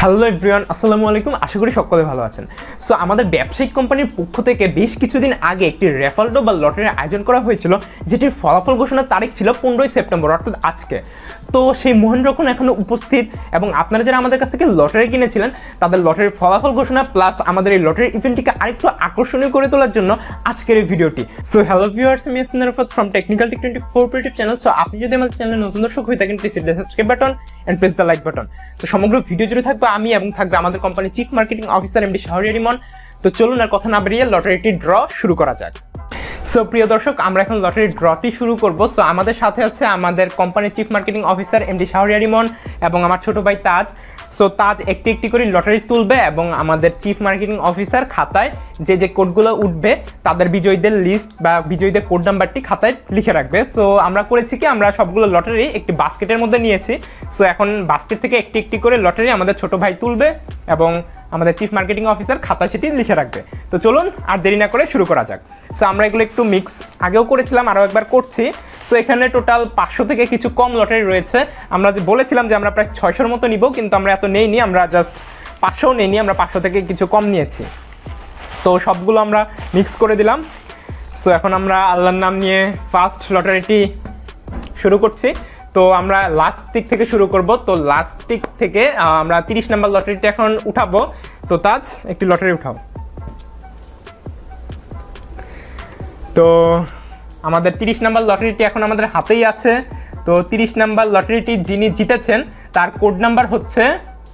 Hello everyone, আসসালামু আলাইকুম। আশা করি সকলে ভালো আছেন। সো আমাদের ব্যবসায়িক কোম্পানির পক্ষ থেকে বেশ কিছুদিন আগে একটি রেফারেল বা লটারির আয়োজন করা হয়েছিল, যেটির ফলাফল ঘোষণার তারিখ ছিল 15 সেপ্টেম্বর, অর্থাৎ আজকে। তো সেই মহেন্দ্রক্ষণ এখনও উপস্থিত এবং আপনারা যারা আমাদের কাছ থেকে লটারি কিনেছিলেন তাদের লটারির ফলাফল ঘোষণা প্লাস আমাদের এই লটারি ইভেন্টটিকে আরেকটু আকর্ষণীয় করে তোলার জন্য আজকের এই ভিডিওটি। সো হ্যালো ভিউয়ার্স, আমি Arafat from technical tech 24 YouTube channel. So আপনি যদি আমাদের চ্যানেলে নতুন দর্শক হয়ে থাকেন, please hit the subscribe button and press the like button. তো সমগ্র ভিডিও জুড়ে থাকবে আমি এবং থাকবে আমাদের কোম্পানির chief marketing officer MD Shahriar Emon. তো চলুন আর কথা না বাড়িয়ে লটারিটি ড্র শুরু করা যাক। সো প্রিয় দর্শক, আমরা এখন লটারির ড্রটি শুরু করব। সো আমাদের সাথে আছে আমাদের কোম্পানির chief marketing officer MD Shahriar Emon এবং আমার ছোট ভাই তাজ। সো তাজ একটি একটি করে লটারি তুলবে এবং আমাদের চিফ মার্কেটিং অফিসার খাতায় যে কোডগুলো উঠবে তাদের বিজয়ীদের লিস্ট বা বিজয়ীদের কোড নাম্বারটি খাতায় লিখে রাখবে। সো আমরা করেছি কি, আমরা সবগুলো লটারি একটি বাস্কেটের মধ্যে নিয়েছি। সো এখন বাস্কেট থেকে একটি একটি করে লটারি আমাদের ছোট ভাই তুলবে এবং আমাদের চিফ মার্কেটিং অফিসার খাতা সেটি লিখে রাখবে। তো চলুন আর দেরি না করে শুরু করা যাক। সো আমরা এগুলো একটু মিক্স আগেও করেছিলাম, আরও একবার করছি। সো এখানে টোটাল 500 থেকে কিছু কম লটারি রয়েছে। আমরা যে বলেছিলাম যে আমরা প্রায় 600-র মতো নিব, কিন্তু আমরা এত নেইনি, আমরা জাস্ট 500 নেইনি, আমরা 500 থেকে কিছু কম নিয়েছি। তো সবগুলো আমরা মিক্স করে দিলাম। সো এখন আমরা আল্লাহর নাম নিয়ে ফার্স্ট লটারিটি শুরু করছি। তো আমরা লাস্ট টিক থেকে শুরু করব। তো লাস্ট টিক থেকে আমরা 30 নম্বর লটারিটি এখন উঠাবো। তো তাজ একটি লটারি উঠাও। তো আমাদের 30 নম্বর লটারিটি এখন আমাদের হাতেই আছে। তো 30 নম্বর লটারিটি যিনি জিতেছেন তার কোড নাম্বার হচ্ছে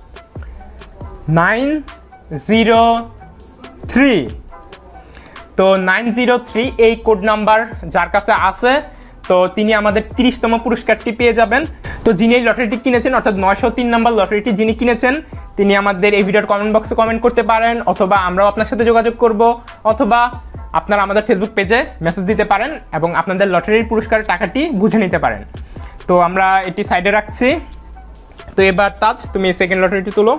903। তো 903 এই কোড নাম্বার যার কাছে আছে তো তিনি আমাদের 30তম পুরস্কারটি পেয়ে যাবেন। তো যিনি এই লটারিটি কিনেছেন, অর্থাৎ 903 নম্বর লটারিটি যিনি কিনেছেন, তিনি আমাদের এই ভিডিওর কমেন্ট বক্সে কমেন্ট করতে পারেন, অথবা আমরাও আপনার সাথে যোগাযোগ করব, অথবা আপনারা আমাদের ফেসবুক পেজে মেসেজ দিতে পারেন এবং আপনাদের লটারির পুরস্কারের টাকাটি বুঝে নিতে পারেন। তো আমরা এটি সাইডে রাখছি। তো এবার তাজ তুমি সেকেন্ড লটারিটি তুলো।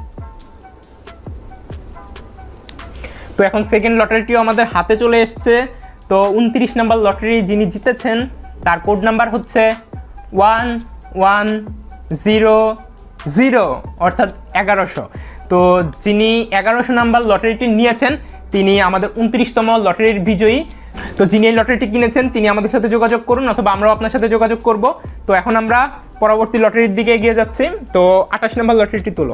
তো এখন সেকেন্ড লটারিটিও আমাদের হাতে চলে এসছে। তো 29 নম্বর লটারি যিনি জিতেছেন তার কোড নাম্বার হচ্ছে 1100, অর্থাৎ 1100। তো যিনি 1100 নম্বর লটারিটি নিয়েছেন তিনি আমাদের 29তম লটারির বিজয়ী। তো যিনি এই লটারিটি কিনেছেন তিনি আমাদের সাথে যোগাযোগ করুন, অথবা আমরাও আপনার সাথে যোগাযোগ করব। তো এখন আমরা পরবর্তী লটারির দিকে এগিয়ে যাচ্ছি। তো 28 নম্বর লটারিটি তুলো।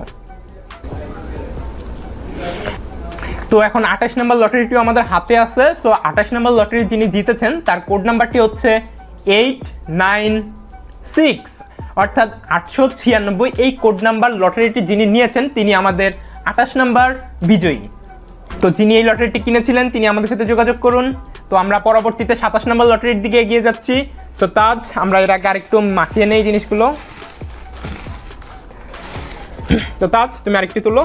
তো এখন 28 নম্বর লটারিটিও আমাদের হাতে আছে। সো 28 নম্বর লটারি যিনি জিতেছেন তার কোড নাম্বারটি হচ্ছে 896, অর্থাৎ 896। এই কোড নাম্বার লটারিটি যিনি নিয়েছেন তিনি আমাদের 28 নম্বর বিজয়ী। তো যিনি এই লটারিটি কিনেছিলেন তিনি আমাদের সাথে যোগাযোগ করুন। তো আমরা পরবর্তীতে 27 নম্বর লটারির দিকে এগিয়ে যাচ্ছি। তো তাজ আমরা এর আগে আরেকটু মাখিয়ে নেই জিনিসগুলো। তো তাজ তুমি আরেকটি তুলো।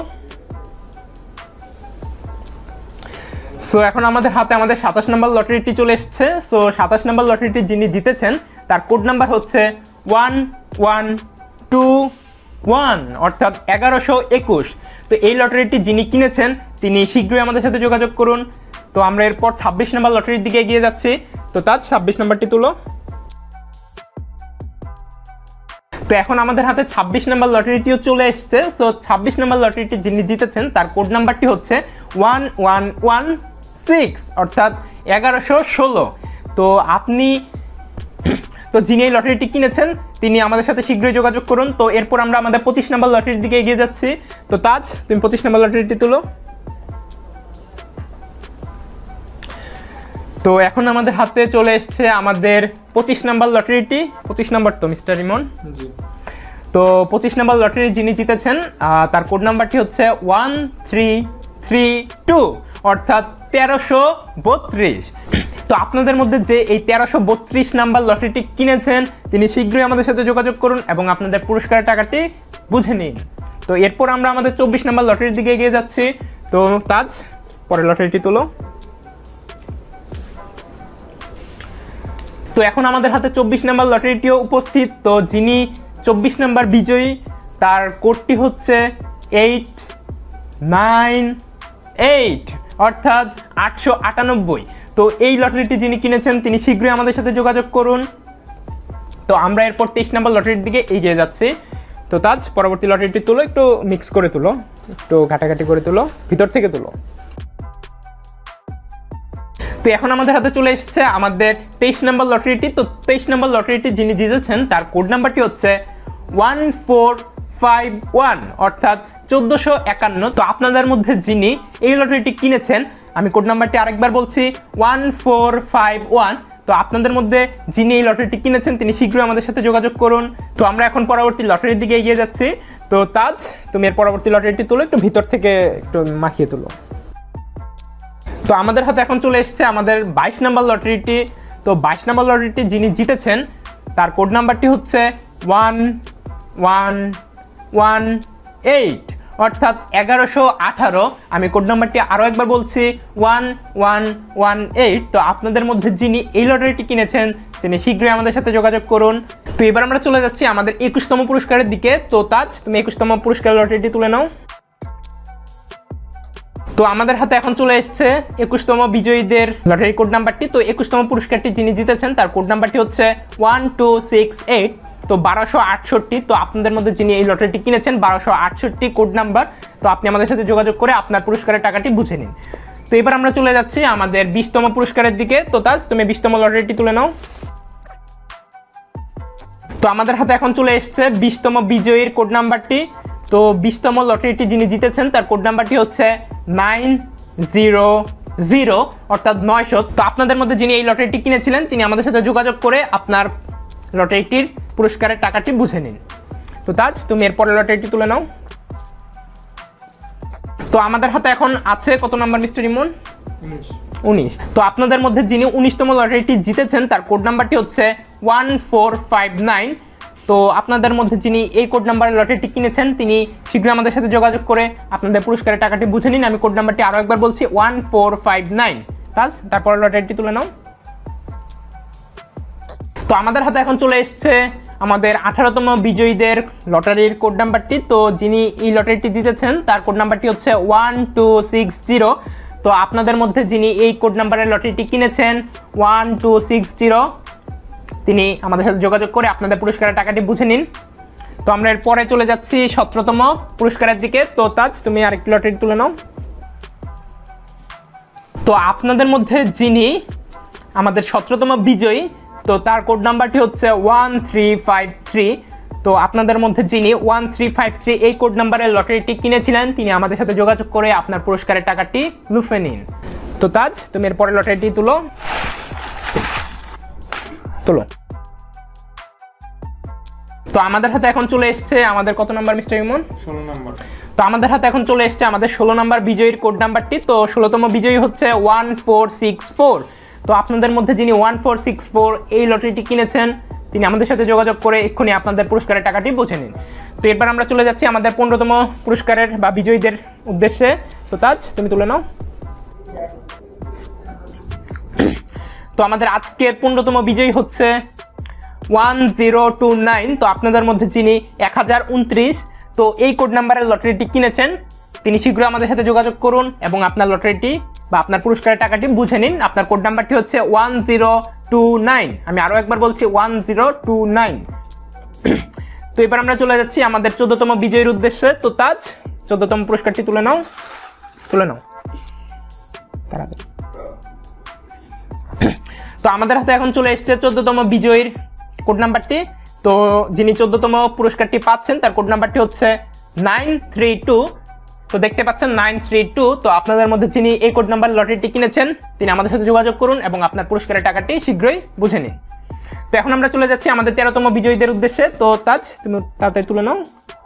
সো এখন আমাদের হাতে আমাদের 27 নম্বর লটারিটি চলে এসছে। সো 27 নম্বর লটারিটি যিনি জিতেছেন তার কোড নাম্বার হচ্ছে 1121, অর্থাৎ 1121। তো এই লটারিটি যিনি কিনেছেন তিনি শীঘ্রই আমাদের সাথে যোগাযোগ করুন। তো আমরা এরপর 26 নম্বর লটারির দিকে এগিয়ে যাচ্ছি। তো তাজ 26 নম্বরটি তুলো। তো এখন আমাদের হাতে 26 নম্বর লটারিটিও চলে এসছে। সো 26 নম্বর লটারিটি যিনি জিতেছেন তার কোড নাম্বারটি হচ্ছে 1116, অর্থাৎ 1116। তো যিনি এই লটারিটি কিনেছেন তিনি আমাদের সাথে শীঘ্রই যোগাযোগ করুন। তো এরপর আমরা আমাদের 25 নম্বর লটারির দিকে এগিয়ে যাচ্ছি। তো তাজ তুমি 25 নম্বর লটারিটি তুলো। তো এখন আমাদের হাতে চলে এসছে আমাদের 25 নম্বর লটারিটি। 25 নম্বর তো মিস্টার ইমন। তো 25 নম্বর লটারি যিনি জিতেছেন তার কোড নাম্বারটি হচ্ছে 1332, অর্থাৎ 1332। তো আপনাদের মধ্যে যে এই 1332 নাম্বার লটারিটি কিনেছেন তিনি শীঘ্রই আমাদের সাথে যোগাযোগ করুন এবং আপনাদের পুরস্কারের টাকাটি বুঝে নিন। তো এরপর আমরা আমাদের 24 নম্বর লটারির দিকে এগিয়ে যাচ্ছি। তো তাজ পরের লটারিটি তুলো। তো এখন আমাদের হাতে 24 নম্বর লটারিটিও উপস্থিত। তো যিনি 24 নম্বর বিজয়ী তার কোডটি হচ্ছে 898, অর্থাৎ 898। তো এই লটারিটি যিনি কিনেছেন তিনি শীঘ্রই আমাদের সাথে যোগাযোগ করুন। তো আমরা এরপর 23 নম্বর লটারির দিকে এগিয়ে যাচ্ছি। তো তাজ পরবর্তী লটারিটি তুলো, একটু মিক্স করে তুলো, একটু ঘাটাঘাটি করে তুলো, ভিতর থেকে তুলো। তো এখন আমাদের হাতে চলে এসেছে আমাদের 23 নম্বর লটারিটি। তো 23 নম্বর লটারিটি যিনি জিতেছেন তার কোড নাম্বারটি হচ্ছে 1451 অর্থাৎ 1451। তো আপনাদের মধ্যে যিনি এই লটারিটি কিনেছেন, আমি কোড নাম্বারটি আরেকবার বলছি 1451। তো আপনাদের মধ্যে যিনি এই লটারিটি কিনেছেন তিনি শীঘ্রই আমাদের সাথে যোগাযোগ করুন। তো আমরা এখন পরবর্তী লটারির দিকে এগিয়ে যাচ্ছি। তো তাজ তুমি এর পরবর্তী লটারিটি তুলো, একটু ভিতর থেকে একটু মাখিয়ে তুলো। তো আমাদের হাতে এখন চলে এসেছে আমাদের 22 নম্বর লটারিটি। তো 22 নম্বর লটারিটি যিনি জিতেছেন তার কোড নাম্বারটি হচ্ছে 1118 অর্থাৎ 1118। আমি কোড নাম্বারটি আরও একবার বলছি 1118। তো আপনাদের মধ্যে যিনি এই লটারিটি কিনেছেন তিনি শীঘ্রই আমাদের সাথে যোগাযোগ করুন। তো এবার আমরা চলে যাচ্ছি আমাদের 21তম পুরস্কারের দিকে। তো তাজ তুমি 21তম পুরস্কার লটারিটি তুলে নাও। তো আমাদের হাতে এখন চলে এসেছে 21তম বিজয়ীদের লটারি কোড নাম্বারটি। তো 21তম পুরস্কারটি যিনি জিতেছেন তার কোড নাম্বারটি হচ্ছে 1268। তো 1268। তো আপনাদের মধ্যে যিনি এই লটারিটি কিনেছেন 1268 কোড নাম্বার। তো আপনি আমাদের সাথে যোগাযোগ করে আপনার পুরস্কারের টাকাটি বুঝে নিন। তো এবার আমরা চলে যাচ্ছি আমাদের 20তম পুরস্কারের দিকে। তো তাজ তুমি 20তম লটারিটি তুলে নাও। তো আমাদের হাতে এখন চলে এসেছে 20তম বিজয়ীর কোড নাম্বারটি। তো 20তম লটারিটি যিনি জিতেছেন তার কোড নাম্বারটি হচ্ছে 900 অর্থাৎ 900। তো আপনাদের মধ্যে যিনি এই লটারিটি কিনেছিলেন তিনি আমাদের সাথে যোগাযোগ করে আপনার লটারিটির পুরস্কারের টাকাটি বুঝে নিন। তো তাজ তুমি এরপরে লটারিটি তুলে নাও। তো আমাদের হাতে এখন আছে কত নাম্বার মিস্টার ইমন? 19। তো আপনাদের মধ্যে যিনি 19তম লটারিটি জিতেছেন তার কোড নাম্বারটি হচ্ছে 1459। তো আপনাদের মধ্যে যিনি এই কোড নাম্বারের লটারিটি কিনেছেন তিনি শীঘ্রই আমাদের সাথে যোগাযোগ করে আপনাদের পুরস্কারের টাকাটি বুঝে নিন। আমি কোড নাম্বারটি আরও একবার বলছি 1459। তাজ তারপরে লটারিটি তুলে নাও। তো আমাদের হাতে এখন চলে এসেছে আমাদের 18তম বিজয়ীদের লটারির কোড নাম্বারটি। তো যিনি এই লটারিটি জিতেছেন তার কোড নাম্বারটি হচ্ছে 1260। তো আপনাদের মধ্যে যিনি এই কোড নাম্বারের লটারিটি কিনেছেন 1260 তিনি আমাদের সাথে যোগাযোগ করে আপনাদের পুরস্কারের টাকাটি বুঝে নিন। তো আমরা এরপরে চলে যাচ্ছি 17তম পুরস্কারের দিকে। তো তাজ তুমি আরেকটি লটারি তুলে নাও। তো আপনাদের মধ্যে যিনি আমাদের 17তম বিজয়ী তো তার কোড নাম্বারটি হচ্ছে 1353। তো আপনাদের মধ্যে যিনি 1353 এই কোড নাম্বারের লটারিটি কিনেছিলেন তিনি আমাদের সাথে যোগাযোগ করে আপনার পুরস্কারের টাকাটি লুফে নিন। তো তাজ তুমি এরপরে লটারিটি তুলো। তো আমাদের হাতে এখন চলে এসেছে আমাদের কত নাম্বার মিস্টার ইমন? 16 নাম্বার। তো আমাদের হাতে এখন চলে এসেছে আমাদের 16 নাম্বার বিজয়ীর কোড নাম্বারটি। তো 16তম বিজয়ী হচ্ছে 1464। তো আপনাদের মধ্যে যিনি 1464 এই লটারিটি কিনেছেন তিনি আমাদের সাথে যোগাযোগ করে এক্ষুনি আপনাদের পুরস্কারের টাকাটি বুঝে নিন। তো এবার আমরা চলে যাচ্ছি আমাদের 15তম পুরস্কারের বা বিজয়ীদের উদ্দেশ্যে। তো তাজ তুমি তুলে নাও। তো আমাদের আজকের 15তম বিজয়ী হচ্ছে 1029। তো আপনাদের মধ্যে যিনি 1029 তো এই কোড নাম্বারের লটারিটি কিনেছেন তিনি শীঘ্রই আমাদের সাথে যোগাযোগ করুন এবং আপনার লটারিটি বা আপনার পুরস্কারের টাকাটি বুঝে নিন। আপনার কোড নাম্বারটি হচ্ছে 1029। আমি আরও একবার বলছি 1029। তো এবার আমরা চলে যাচ্ছি আমাদের 14তম বিজয়ীর উদ্দেশ্যে। তো তাজ 14তম পুরস্কারটি তুলে নাও। তো আমাদের হাতে এখন চলে এসেছে 14তম বিজয়ীর কোড নাম্বারটি। তো যিনি 14তম পুরস্কারটি পাচ্ছেন তার কোড নাম্বারটি হচ্ছে 932। তো দেখতে পাচ্ছেন 932। তো আপনাদের মধ্যে যিনি এই কোড নাম্বার লটারিটি কিনেছেন তিনি আমাদের সাথে যোগাযোগ করুন এবং আপনার পুরস্কারের টাকাটি শীঘ্রই বুঝে নিন। তো এখন আমরা চলে যাচ্ছি আমাদের 13তম বিজয়ীদের উদ্দেশ্যে। তো তাজ তুমি তাড়াতাড়ি তুলে নাও।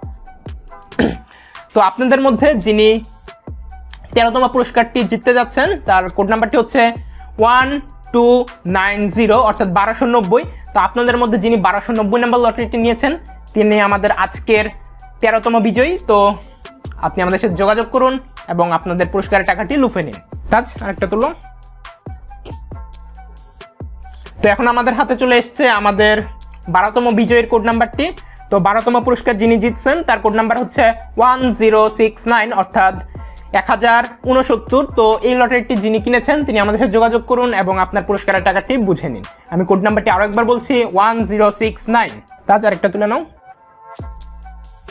তো আপনাদের মধ্যে যিনি 13তম পুরস্কারটি জিততে যাচ্ছেন তার কোড নাম্বারটি হচ্ছে 1290 অর্থাৎ 1290। তো আপনাদের মধ্যে যিনি 1290 নম্বর লটারিটি নিয়েছেন তিনি আমাদের আজকের 13তম বিজয়ী। তো আপনি আমাদের সাথে যোগাযোগ করুন এবং আপনাদের পুরস্কারের টাকাটি লুফে নিন। তাজ আরেকটা তুলো। তো এখন আমাদের হাতে চলে এসেছে আমাদের 12তম বিজয়ীর কোড নাম্বারটি। তো 12তম পুরস্কার যিনি জিতছেন তার কোড নাম্বার হচ্ছে 1069 অর্থাৎ 1069। তো এই লটারিটি যিনি কিনেছেন তিনি আমাদের সাথে যোগাযোগ করুন এবং আপনার পুরস্কারের টাকাটি বুঝে নিন। আমি কোড নাম্বারটি আরও একবার বলছি 1069। তাজ আরেকটা তুলে নাও।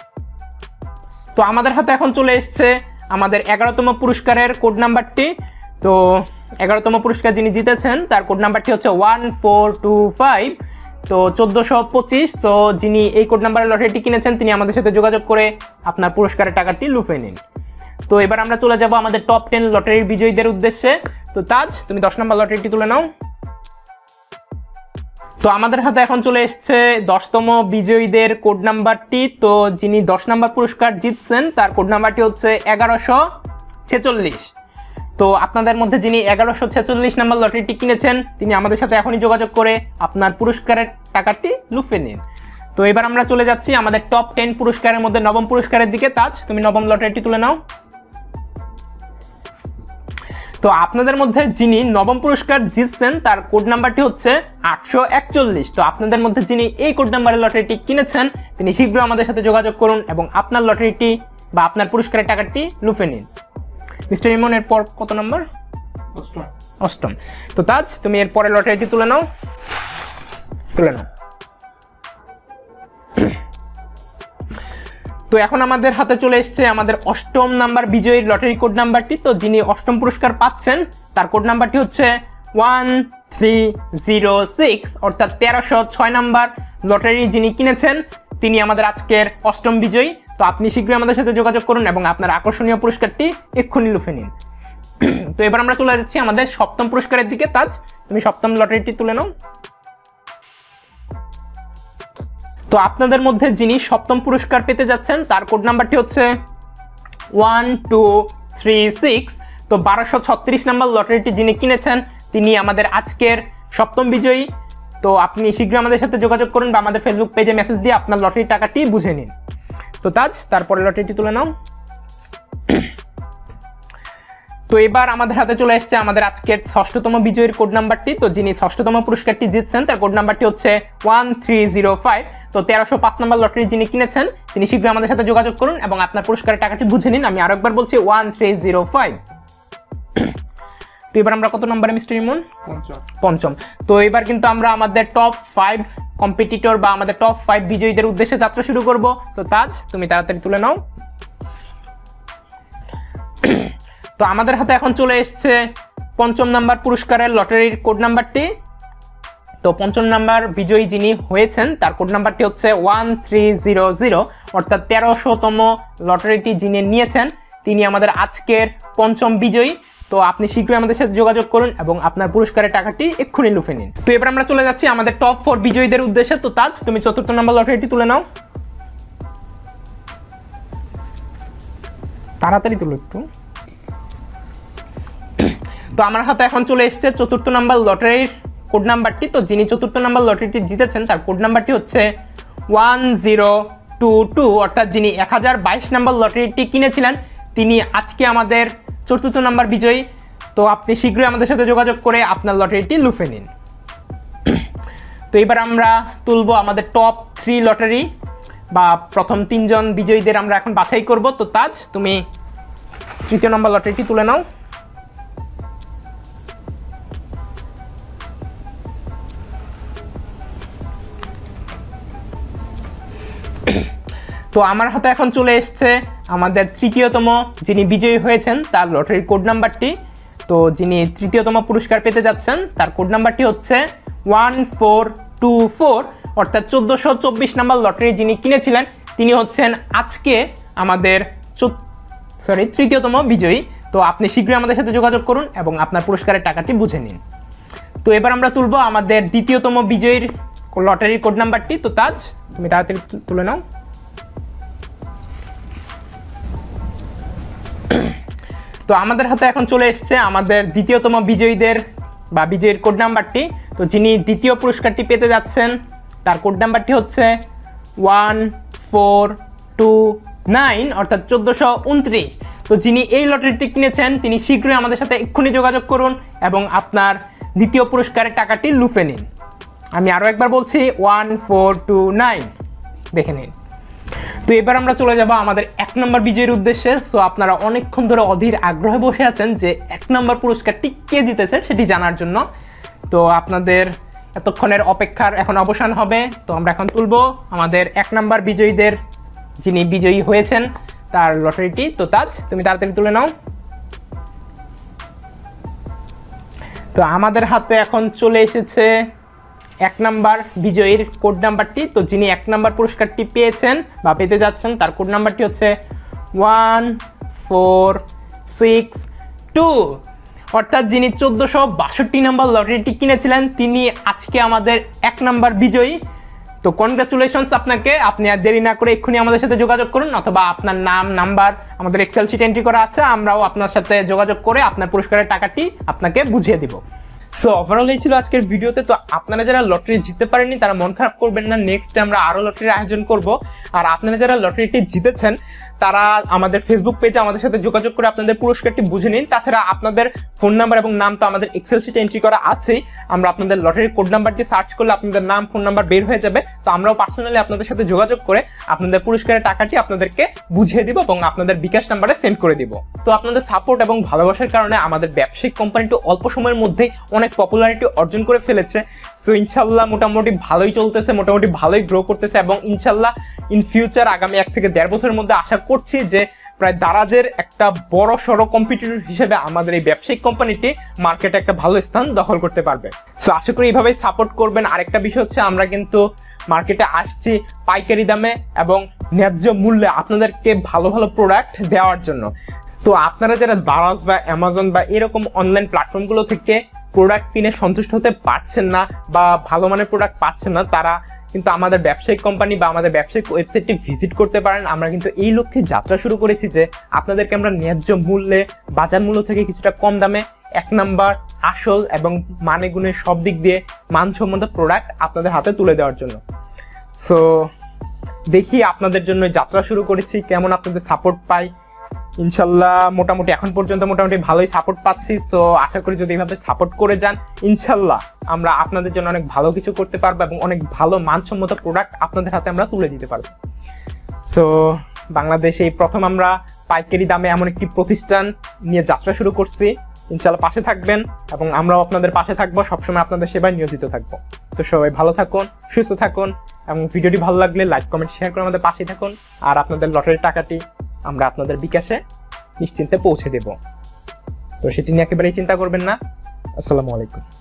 তো আমাদের হাতে এখন চলে এসছে আমাদের 11তম পুরস্কারের কোড নাম্বারটি। তো 11তম পুরস্কার যিনি জিতেছেন তার কোড নাম্বারটি হচ্ছে 1425, তো 1425। তো যিনি এই কোড নাম্বারের লটারিটি কিনেছেন তিনি আমাদের সাথে যোগাযোগ করে আপনার পুরস্কারের টাকাটি লুফে নিন। তো এবার আমরা চলে যাব আমাদের টপ 10 লটারির বিজয়ীদের উদ্দেশ্যে। তো তাজ, তুমি 10 নম্বর লটারিটি তুলে নাও। তো আমাদের হাতে এখন চলে এসছে 10তম বিজয়ীদের কোড নাম্বারটি। তো যিনি 10 নম্বর পুরস্কার জিতছেন তার কোড নাম্বারটি হচ্ছে 1146। তো আপনাদের মধ্যে যিনি 1146 নম্বর লটারিটি কিনেছেন তিনি আমাদের সাথে এখনই যোগাযোগ করে আপনার পুরস্কারের টাকাটি লুফে নিন। তো এবার আমরা চলে যাচ্ছি আমাদের টপ 10 পুরস্কারের মধ্যে 9ম পুরস্কারের দিকে। তাজ, তুমি 9ম লটারিটি তুলে নাও। তো আপনাদের মধ্যে যিনি 9ম পুরস্কার জিতছেন তার কোড নাম্বারটি হচ্ছে 841। তো আপনাদের মধ্যে যিনি এই কোড নাম্বারের লটারিটি কিনেছেন তিনি শীঘ্রই আমাদের সাথে যোগাযোগ করুন এবং আপনার লটারিটি বা আপনার পুরস্কারের টাকাটি লুফে নিন। মিস্টার ইমন, এরপর কত নম্বর? 8ম। তো তাজ, তুমি এর পরের লটারিটি তুলে নাও। তো এখন আমাদের হাতে চলে এসছে আমাদের 8ম নাম্বার বিজয়ীর লটারি কোড নাম্বারটি। তো যিনি 8ম পুরস্কার পাচ্ছেন তার কোড নাম্বারটি হচ্ছে 1306, অর্থাৎ 1306 নাম্বার লটারি যিনি কিনেছেন তিনি আমাদের আজকের 8ম বিজয়ী। তো আপনি শীঘ্রই আমাদের সাথে যোগাযোগ করুন এবং আপনার আকর্ষণীয় পুরস্কারটি এক্ষুনি লুফে নিন। তো এবার আমরা চলে যাচ্ছি আমাদের 7ম পুরস্কারের দিকে। তাজ, তুমি 7ম লটারিটি তুলে নাও। তো আপনাদের মধ্যে যিনি 7ম পুরস্কার পেতে যাচ্ছেন তার কোড নাম্বারটি হচ্ছে 1236। তো 1236 নম্বর লটারিটি যিনি কিনেছেন তিনি আমাদের আজকের 7ম বিজয়ী। তো আপনি শীঘ্রই আমাদের সাথে যোগাযোগ করুন বা আমাদের ফেসবুক পেজে মেসেজ দিয়ে আপনার লটারির টাকাটি বুঝে নিন। তো তাজ, তারপরে লটারিটি তুলে নাও। তো এবার আমাদের হাতে চলে এসছে আমাদের আজকের 6ষ্ঠতম বিজয়ীর কোড নাম্বারটি। তো যিনি 6ষ্ঠতম পুরস্কারটি জিতছেন তার কোড নাম্বারটি হচ্ছে 1305। তো 1305 নম্বর লটারি যিনি কিনেছেন তিনি শীঘ্রই আমাদের সাথে যোগাযোগ করুন এবং আপনার পুরস্কারের টাকাটি বুঝে নিন। আমি আরেকবার বলছি 1305। তো এবার আমরা কত নম্বরে মিস্টার ইমন? 5ম। তো এবার কিন্তু আমরা আমাদের টপ 5 কম্পিটিটর বা আমাদের টপ 5 বিজয়ীদের উদ্দেশ্যে যাত্রা শুরু করব। তো তাজ, তুমি তাড়াতাড়ি তুলে নাও। তো আমাদের হাতে এখন চলে এসছে 5ম নাম্বার পুরস্কারের লটারির কোড নাম্বারটি। তো 5ম নাম্বার বিজয়ী যিনি হয়েছেন তার কোড নাম্বারটি হচ্ছে 1300, অর্থাৎ 1300তম লটারিটি যিনি নিয়েছেন তিনি আমাদের আজকের 5ম বিজয়ী। তো আপনি শীঘ্রই আমাদের সাথে যোগাযোগ করুন এবং আপনার পুরস্কারের টাকাটি এক্ষুনি লুফে নিন। তো এবার আমরা চলে যাচ্ছি আমাদের টপ 4 বিজয়ীদের উদ্দেশ্যে। তো তাজ, তুমি 4র্থ নাম্বার লটারিটি তুলে নাও। তাড়াতাড়ি তুলো একটু। তো আমার হাতে এখন চলে এসছে 4র্থ নাম্বার লটারির কোড নাম্বারটি। তো যিনি 4র্থ নাম্বার লটারিটি জিতেছেন তার কোড নাম্বারটি হচ্ছে 1022, অর্থাৎ যিনি 1022 নাম্বার লটারিটি কিনেছিলেন তিনি আজকে আমাদের 4র্থ নাম্বার বিজয়ী। তো আপনি শীঘ্রই আমাদের সাথে যোগাযোগ করে আপনার লটারিটি লুফে নিন। তো এবার আমরা তুলব আমাদের টপ 3 লটারি বা প্রথম 3 জন বিজয়ীদের আমরা এখন বাছাই করব। তো তাজ, তুমি 3য় নম্বর লটারিটি তুলে নাও। তো আমার হাতে এখন চলে এসছে আমাদের 3য়তম যিনি বিজয়ী হয়েছেন তার লটারির কোড নাম্বারটি। তো যিনি 3য়তম পুরস্কার পেতে যাচ্ছেন তার কোড নাম্বারটি হচ্ছে 1424, অর্থাৎ 1424 নম্বর লটারি যিনি কিনেছিলেন তিনি হচ্ছেন আজকে আমাদের 3য়তম বিজয়ী। তো আপনি শীঘ্রই আমাদের সাথে যোগাযোগ করুন এবং আপনার পুরস্কারের টাকাটি বুঝে নিন। তো এবার আমরা তুলব আমাদের 2য়তম বিজয়ীর লটারির কোড নাম্বারটি। তো তাজ, তুমি তাড়াতাড়ি তুলে নাও। তো আমাদের হাতে এখন চলে এসছে আমাদের 2য়তম বিজয়ীদের বা বিজয়ীর কোড নাম্বারটি। তো যিনি 2য় পুরস্কারটি পেতে যাচ্ছেন তার কোড নাম্বারটি হচ্ছে 1429, অর্থাৎ 1429। তো যিনি এই লটারিটি কিনেছেন তিনি শীঘ্রই আমাদের সাথে এক্ষুনি যোগাযোগ করুন এবং আপনার 2য় পুরস্কারের টাকাটি লুফে নিন। আমি আরও একবার বলছি 1429, দেখে নিন। তো এবার আমরা চলে যাব আমাদের 1 নম্বর বিজয়ীর উদ্দেশ্যে। সো আপনারা অনেকক্ষণ ধরে অধীর আগ্রহে বসে আছেন যে 1 নম্বর পুরস্কারটি কে জিতেছে সেটি জানার জন্য। তো আপনাদের এতক্ষণের অপেক্ষার এখন অবসান হবে। তো আমরা এখন তুলব আমাদের 1 নম্বর বিজয়ীদের যিনি বিজয়ী হয়েছেন তার লটারিটি। তো তাজ, তুমি তাড়াতাড়ি তুলে নাও। তো আমাদের হাতে এখন চলে এসেছে 1 নাম্বার বিজয়ীর কোড নাম্বারটি। তো যিনি 1 নাম্বার পুরস্কারটি পেয়েছেন বা পেতে যাচ্ছেন তার কোড নাম্বারটি হচ্ছে 1462, অর্থাৎ যিনি 1462 নাম্বার লটারিটি কিনেছিলেন তিনি আজকে আমাদের 1 নাম্বার বিজয়ী। তো কনগ্রাচুলেশনস আপনাকে। আপনি আর দেরি না করে এক্ষুনি আমাদের সাথে যোগাযোগ করুন, অথবা আপনার নাম নাম্বার আমাদের এক্সেল শিট এন্ট্রি করা আছে, আমরাও আপনার সাথে যোগাযোগ করে আপনার পুরস্কারের টাকাটি আপনাকে বুঝিয়ে দিব। সো ওভারঅল এই ছিল আজকের ভিডিওতে। তো আপনারা যারা লটারি জিততে পারেননি তারা মন খারাপ করবেন না, নেক্সট আমরা আরও লটারির আয়োজন করব। আর আপনারা যারা লটারিটি জিতেছেন তারা আমাদের ফেসবুক পেজে আমাদের সাথে যোগাযোগ করে আপনাদের পুরস্কারটি বুঝে নিন। তাছাড়া আপনাদের ফোন নাম্বার এবং নাম তো আমাদের এক্সেল শিটে এন্ট্রি করা আছেই, আমরা আপনাদের লটারির কোড নাম্বারটি সার্চ করলে আপনাদের নাম ফোন নাম্বার বের হয়ে যাবে। তো আমরাও পার্সোনালি আপনাদের সাথে যোগাযোগ করে আপনাদের পুরস্কারের টাকাটি আপনাদেরকে বুঝিয়ে দিব এবং আপনাদের বিকাশ নাম্বারে সেন্ড করে দিব। তো আপনাদের সাপোর্ট এবং ভালোবাসার কারণে আমাদের ব্যবসায়িক কোম্পানিটি অল্প সময়ের মধ্যেই অনেক পপুলারিটি অর্জন করে ফেলেছে। সো ইনশাল্লাহ মোটামুটি ভালোই চলতেছে, মোটামুটি ভালোই গ্রো করতেছে, এবং ইনশাল্লাহ ইন ফিউচার আগামী 1 থেকে 1.5 বছরের মধ্যে আশা করছি যে প্রায় দারাজের একটা বড় সড়ো কম্পিটিটর হিসেবে আমাদের এই ব্যবসায়িক কোম্পানিটি মার্কেটে একটা ভালো স্থান দখল করতে পারবে। সো আশা করি এইভাবেই সাপোর্ট করবেন। আরেকটা বিষয় হচ্ছে আমরা কিন্তু মার্কেটে আসছি পাইকারি দামে এবং ন্যায্য মূল্যে আপনাদেরকে ভালো ভালো প্রোডাক্ট দেওয়ার জন্য। তো আপনারা যারা দারাজ বা অ্যামাজন বা এরকম অনলাইন প্ল্যাটফর্মগুলো থেকে প্রোডাক্ট কিনে সন্তুষ্ট হতে পারছেন না বা ভালো মানের প্রোডাক্ট পাচ্ছেন না, তারা কিন্তু আমাদের ব্যবসায়িক কোম্পানি বা আমাদের ব্যবসায়িক ওয়েবসাইটটি ভিজিট করতে পারেন। আমরা কিন্তু এই লক্ষ্যে যাত্রা শুরু করেছি যে আপনাদেরকে আমরা ন্যায্য মূল্যে বাজার মূল্য থেকে কিছুটা কম দামে 1 নাম্বার আসল এবং মানে গুণে সব দিক দিয়ে মানসম্মত প্রোডাক্ট আপনাদের হাতে তুলে দেওয়ার জন্য। সো দেখি আপনাদের জন্য যাত্রা শুরু করেছি, কেমন আপনাদের সাপোর্ট পাই। ইনশাল্লাহ মোটামুটি এখন পর্যন্ত মোটামুটি ভালোই সাপোর্ট পাচ্ছি। সো আশা করি যদি এইভাবে সাপোর্ট করে যান ইনশাল্লাহ আমরা আপনাদের জন্য অনেক ভালো কিছু করতে পারবো এবং অনেক ভালো মানসম্মত প্রোডাক্ট আপনাদের হাতে আমরা তুলে দিতে পারবো। সো বাংলাদেশে এই প্রথম আমরা পাইকারি দামে এমন একটি প্রতিষ্ঠান নিয়ে যাত্রা শুরু করছি। ইনশাল্লাহ পাশে থাকবেন এবং আমরাও আপনাদের পাশে থাকবো, সবসময় আপনাদের সেবায় নিয়োজিত থাকবো। তো সবাই ভালো থাকুন, সুস্থ থাকুন এবং ভিডিওটি ভালো লাগলে লাইক কমেন্ট শেয়ার করে আমাদের পাশে থাকুন। আর আপনাদের লটারির টাকাটি আমরা আপনাদের বিকাশে নিশ্চিন্তে পৌঁছে দেব। তো সেটি নিয়ে একেবারেই চিন্তা করবেন না। আসসালামু আলাইকুম।